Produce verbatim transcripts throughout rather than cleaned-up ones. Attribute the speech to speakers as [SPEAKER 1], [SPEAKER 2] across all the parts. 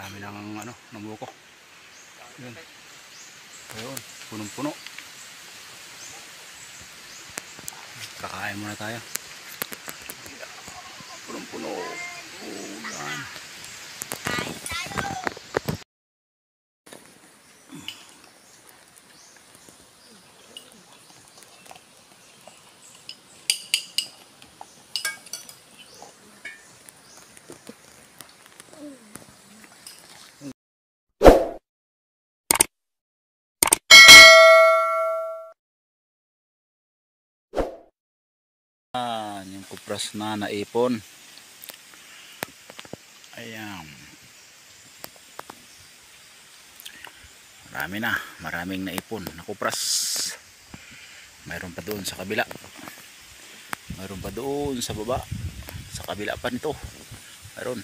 [SPEAKER 1] Dami ng ano, ng buko. Yun. Ayun, punong-puno. Kakain muna tayo. Punong-puno. Oh, yan. Yung kupras na naipon. Ayan. Marami na, maraming naipon na kupras. Mayroon pa doon sa kabila. Mayroon pa doon sa baba. Sa kabila pa nito. Mayroon.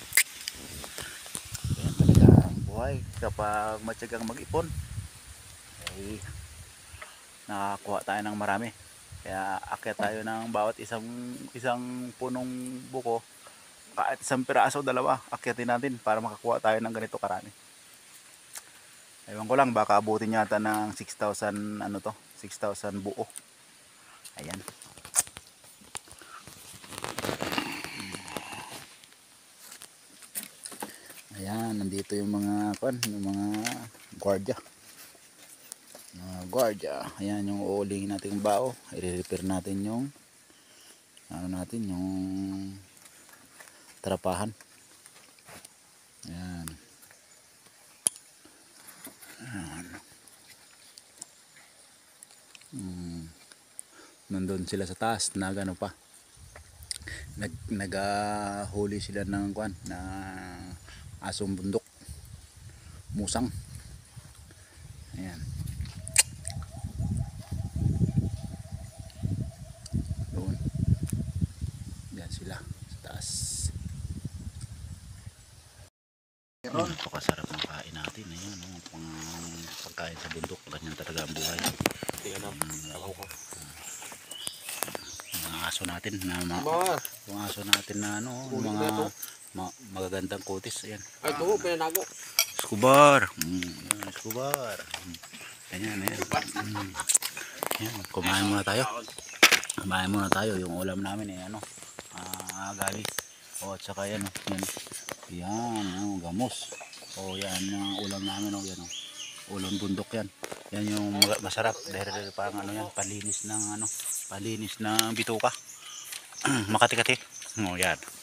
[SPEAKER 1] Ayan talaga ang buhay kapag matyagang mag-ipon. Ay nakakuha tayo ng marami. Kaya akyat tayo ng bawat isang isang punong buko, kahit isang piraso, dalawa, akyatin natin para makakuha tayo ng ganito karami. Ewan ko lang, baka abutin yata ng six thousand ano to, six thousand buo. Ayan. Ayan, nandito yung mga kan, yung mga guardia. Uh, guardia, ayan yung uulingin natin bao, i-repair natin yung ano natin, yung tarapahan. Ayan. Ayan. Hmm. Nandun sila sa taas, nagano pa, nag nagahuli uh, sila ng kwan na asong bundok, musang. Ayan. Sila sa taas. Ayan, napakasarap ng kain natin. Ayan, no? Pang pagkain sa bundok, ganyan talaga ang buhay. Um, mga aso natin na ma mga aso natin na ano, mga ma magagandang kutis. Ayan.
[SPEAKER 2] Ay, ito, pinanago.
[SPEAKER 1] Escobar. Mm, Escobar. Ganyan, ayan. Mm. Ayan, kumain muna tayo. Kumain muna tayo. Yung ulam namin eh, ano, ah, gabi. O, at saka yan, yan. Yan, oh, gamos. O, yan, yung ulam namin, o, yan, o. Ulam bundok yan. Yan yung masarap. Dahil parang ano yan, palinis ng, ano, palinis ng bituka. Makati-kati. O, yan.